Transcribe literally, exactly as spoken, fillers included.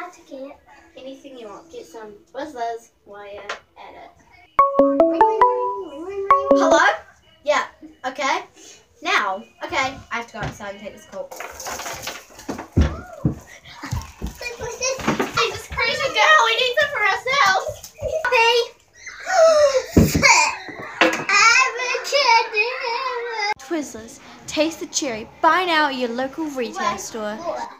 how to get anything you want. Get some twislers while you're at it. Hello? Yeah, okay. Now, okay, I have to go outside and take this call. Hey, this crazy girl, we need some for ourselves. Hey. Twizzlers, taste the cherry. Buy now at your local retail store.